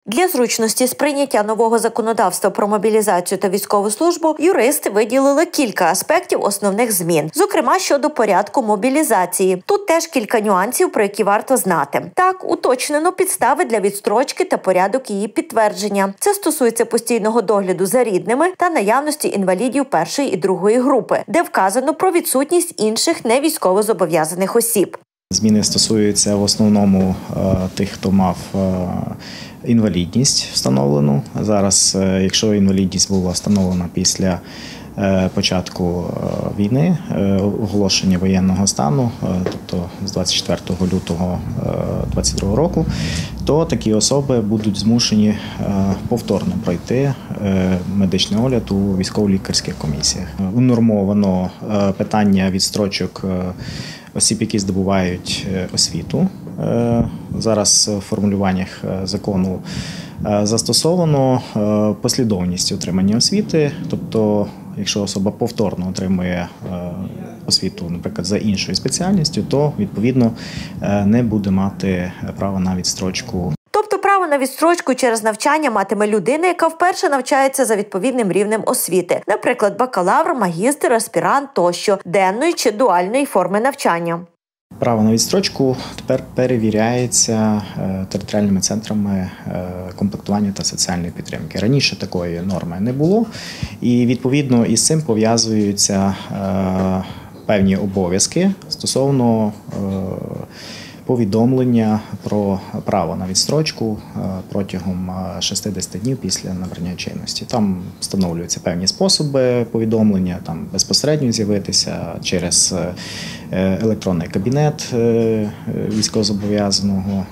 Для зручності сприйняття нового законодавства про мобілізацію та військову службу юристи виділили кілька аспектів основних змін, зокрема щодо порядку мобілізації. Тут теж кілька нюансів, про які варто знати. Так, уточнено підстави для відстрочки та порядок її підтвердження. Це стосується постійного догляду за рідними та наявності інвалідів першої і другої групи, де вказано про відсутність інших невійськовозобов'язаних осіб. Зміни стосуються в основному тих, хто мав інвалідність встановлену. Зараз, якщо інвалідність була встановлена після початку війни, оголошення воєнного стану, тобто з 24 лютого 2022 року, то такі особи будуть змушені повторно пройти медичний огляд у військово-лікарських комісіях. Унормовано питання відстрочок осіб, які здобувають освіту. Зараз в формулюваннях закону застосовано послідовність отримання освіти, тобто якщо особа повторно отримує освіту, наприклад, за іншою спеціальністю, то, відповідно, не буде мати права на відстрочку. Тобто право на відстрочку через навчання матиме людина, яка вперше навчається за відповідним рівнем освіти, наприклад, бакалавр, магістр, аспірант тощо, денної чи дуальної форми навчання. Право на відстрочку тепер перевіряється територіальними центрами комплектування та соціальної підтримки. Раніше такої норми не було, і відповідно із цим пов'язуються певні обов'язки стосовно повідомлення про право на відстрочку протягом 60 днів після набрання чинності. Там встановлюються певні способи повідомлення, там безпосередньо з'явитися через електронний кабінет військовозобов'язаного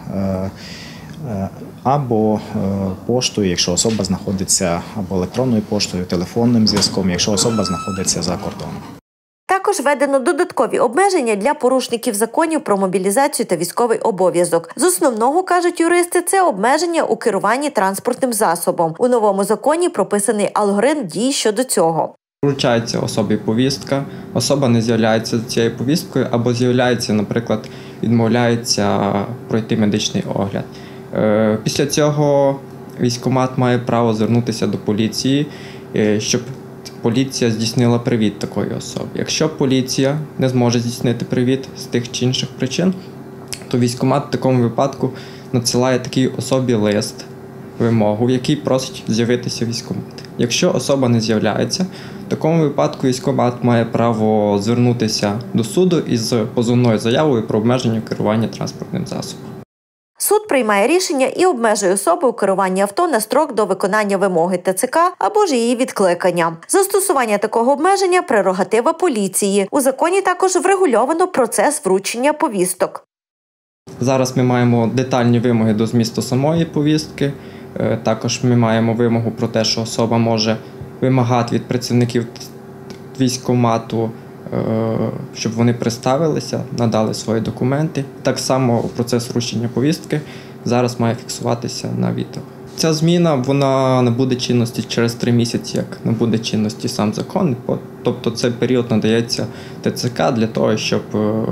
або поштою, якщо особа знаходиться, або електронною поштою, телефонним зв'язком, якщо особа знаходиться за кордоном. Також введено додаткові обмеження для порушників законів про мобілізацію та військовий обов'язок. З основного, кажуть юристи, це обмеження у керуванні транспортним засобом. У новому законі прописаний алгоритм дій щодо цього. Вручається особі повістка, особа не з'являється з цією повісткою або з'являється, наприклад, відмовляється пройти медичний огляд. Після цього військкомат має право звернутися до поліції, щоб поліція здійснила привід такої особи. Якщо поліція не зможе здійснити привід з тих чи інших причин, то військкомат в такому випадку надсилає такій особі лист, вимогу, в якій просить з'явитися військкомат. Якщо особа не з'являється, в такому випадку військкомат має право звернутися до суду із позовною заявою про обмеження керування транспортним засобом. Суд приймає рішення і обмежує особу у керуванні авто на строк до виконання вимоги ТЦК або ж її відкликання. Застосування такого обмеження – прерогатива поліції. У законі також врегульовано процес вручення повісток. Зараз ми маємо детальні вимоги до змісту самої повістки. Також ми маємо вимогу про те, що особа може вимагати від працівників військкомату, щоб вони представилися, надали свої документи. Так само процес вручення повістки зараз має фіксуватися на відео. Ця зміна, вона набуде чинності через 3 місяці, як набуде чинності сам закон. Тобто цей період надається ТЦК для того, щоб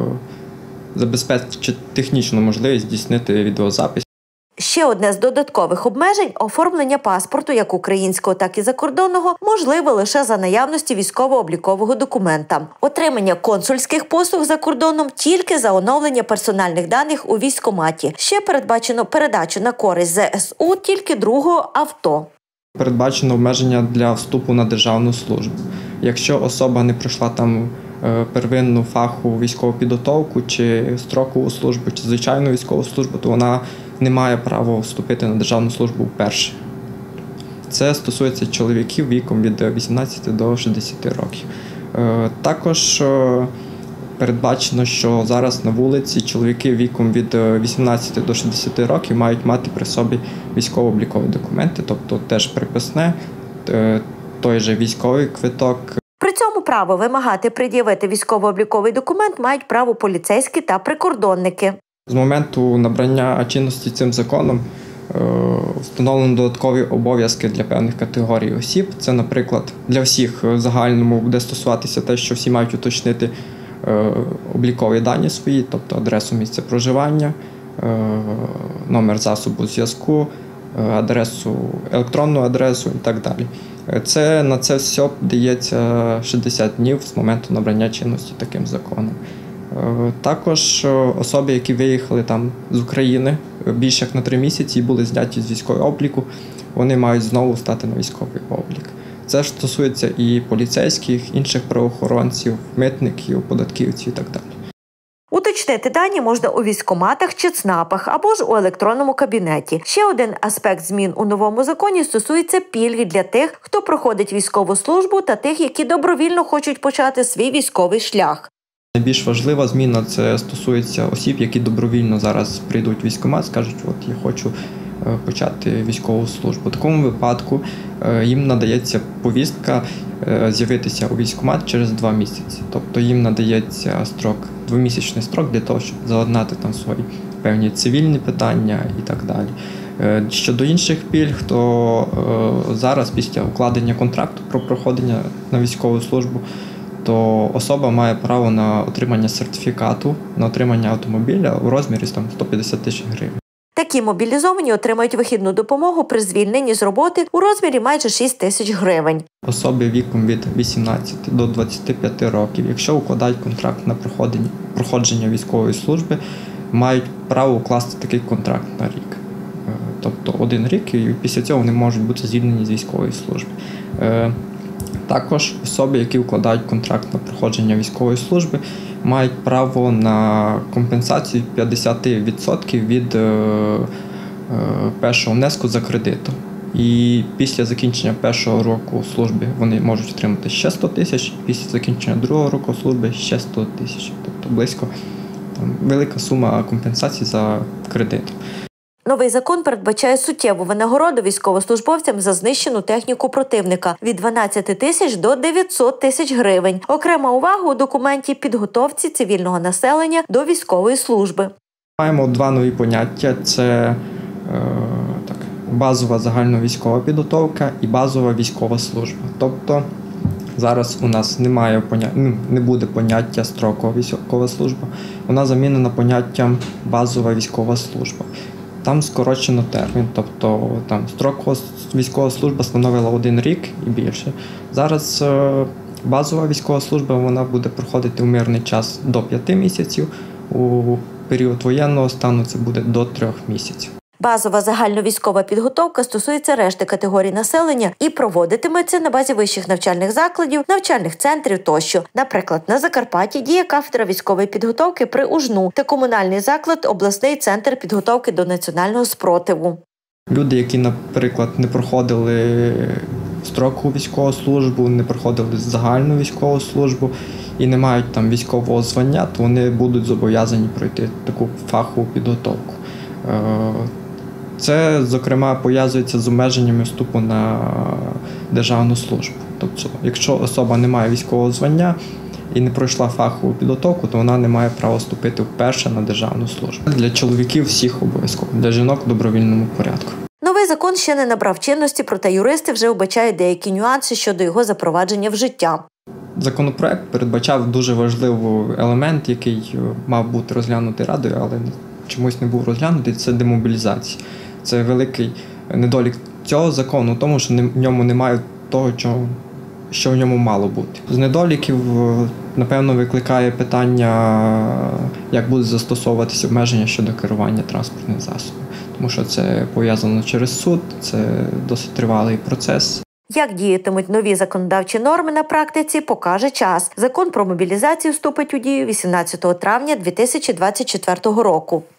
забезпечити технічну можливість здійснити відеозапис. Ще одне з додаткових обмежень – оформлення паспорту як українського, так і закордонного можливе лише за наявності військово-облікового документа. Отримання консульських послуг за кордоном тільки за оновлення персональних даних у військкоматі. Ще передбачено передачу на користь ЗСУ тільки другого авто. Передбачено обмеження для вступу на державну службу. Якщо особа не пройшла там первинну фахову військову підготовку, чи строкову службу, чи звичайну військову службу, то вона не має права вступити на державну службу вперше. Це стосується чоловіків віком від 18 до 60 років. Також передбачено, що зараз на вулиці чоловіки віком від 18 до 60 років мають мати при собі військово-облікові документи, тобто теж приписне, той же військовий квиток. При цьому право вимагати пред'явити військово-обліковий документ мають право поліцейські та прикордонники. З моменту набрання чинності цим законом встановлено додаткові обов'язки для певних категорій осіб. Це, наприклад, для всіх в загальному буде стосуватися те, що всі мають уточнити облікові дані свої, тобто адресу місця проживання, номер засобу зв'язку, адресу, електронну адресу і так далі. На це все дається 60 днів з моменту набрання чинності таким законом. Також особи, які виїхали там з України більше як на 3 місяці і були зняті з військового обліку, вони мають знову стати на військовий облік. Це ж стосується і поліцейських, інших правоохоронців, митників, податківців і так далі. Уточнити дані можна у військкоматах чи ЦНАПах або ж у електронному кабінеті. Ще один аспект змін у новому законі стосується пільги для тих, хто проходить військову службу та тих, які добровільно хочуть почати свій військовий шлях. Найбільш важлива зміна – це стосується осіб, які добровільно зараз прийдуть в військкомат, скажуть, от я хочу почати військову службу. У такому випадку їм надається повістка з'явитися у військкомат через 2 місяці. Тобто їм надається 2-місячний строк для того, щоб заладнати там свої певні цивільні питання і так далі. Щодо інших пільг, то зараз після укладення контракту про проходження на військову службу, то особа має право на отримання сертифікату, на отримання автомобіля у розмірі 150 тисяч гривень. Такі мобілізовані отримають вихідну допомогу при звільненні з роботи у розмірі майже 6 тисяч гривень. Особи віком від 18 до 25 років, якщо укладають контракт на проходження військової служби, мають право укласти такий контракт на рік. Тобто 1 рік, і після цього вони можуть бути звільнені з військової служби. Також особи, які укладають контракт на проходження військової служби, мають право на компенсацію 50% від першого внеску за кредитом. І після закінчення першого року служби вони можуть отримати ще 100 тисяч, після закінчення другого року служби ще 100 тисяч. Тобто близько велика сума компенсацій за кредитом. Новий закон передбачає суттєву винагороду військовослужбовцям за знищену техніку противника – від 12 тисяч до 900 тисяч гривень. Окрема увага у документі – підготовці цивільного населення до військової служби. Маємо 2 нові поняття – це базова загальновійськова підготовка і базова військова служба. Тобто зараз у нас не буде поняття строкова військова служба, вона замінена поняттям базова військова служба. Там скорочено термін, тобто там строкова військова служба становила 1 рік і більше. Зараз базова військова служба вона буде проходити у мирний час до 5 місяців, у період воєнного стану це буде до 3 місяців. Базова загальновійськова підготовка стосується решти категорій населення і проводитиметься на базі вищих навчальних закладів, навчальних центрів тощо. Наприклад, на Закарпатті діє кафедра військової підготовки при УЖНУ та комунальний заклад обласний центр підготовки до національного спротиву. Люди, які, наприклад, не проходили строкову військову службу, не проходили загальну військову службу і не мають там військового звання, то вони будуть зобов'язані пройти таку фахову підготовку. Це, зокрема, пов'язується з обмеженнями вступу на державну службу. Тобто, якщо особа не має військового звання і не пройшла фахову підготовку, то вона не має права вступити вперше на державну службу. Для чоловіків всіх обов'язково, для жінок в добровільному порядку. Новий закон ще не набрав чинності, проте юристи вже вбачають деякі нюанси щодо його запровадження в життя. Законопроект передбачав дуже важливий елемент, який мав бути розглянутий Радою, але чомусь не був розглянутий – це демобілізація. Це великий недолік цього закону, тому що в ньому немає того, що в ньому мало бути. З недоліків, напевно, викликає питання, як буде застосовуватися обмеження щодо керування транспортним засобом. Тому що це пов'язано через суд, це досить тривалий процес. Як діятимуть нові законодавчі норми на практиці, покаже час. Закон про мобілізацію вступить у дію 18 травня 2024 року.